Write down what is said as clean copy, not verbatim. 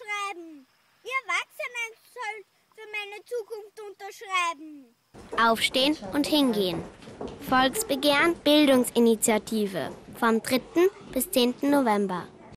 unterschreiben. Ihr Erwachsenen sollt für meine Zukunft unterschreiben. Aufstehen und hingehen. Volksbegehren, Bildungsinitiative. Vom 3. bis 10. November.